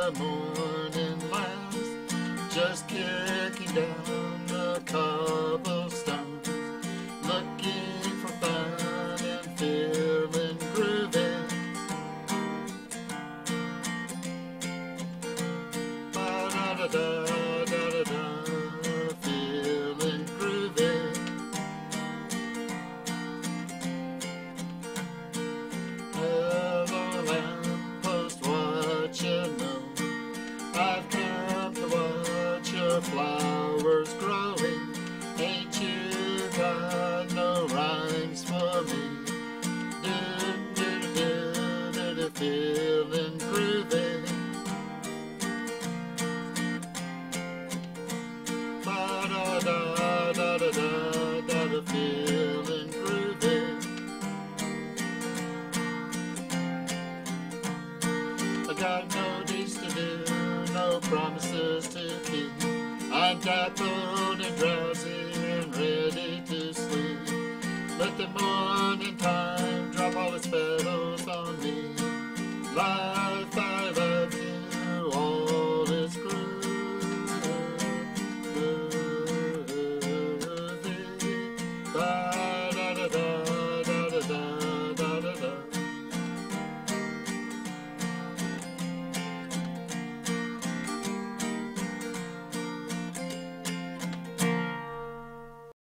the morning last, just kicking down the cobblestones, looking for fun and feeling groovy. Ba-da-da-da-da-da-da, feeling groovy. Hello lamppost, what you know? I've come to watch your flowers growing. Ain't you got no rhymes for me? Do-do-do-do-do, feeling groovy. Ba-da-da-da-da-da, feeling groovy. I got no deeds to do, no promises to keep. I'm dappled and drowsy and ready to sleep. Let the morning time drop all its petals on me.